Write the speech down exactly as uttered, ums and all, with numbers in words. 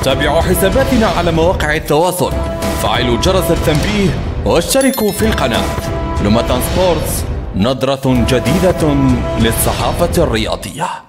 تابعوا حساباتنا على مواقع التواصل، فعلوا جرس التنبيه واشتركوا في القناة. لوماتان سبورتس، نظرة جديدة للصحافة الرياضية.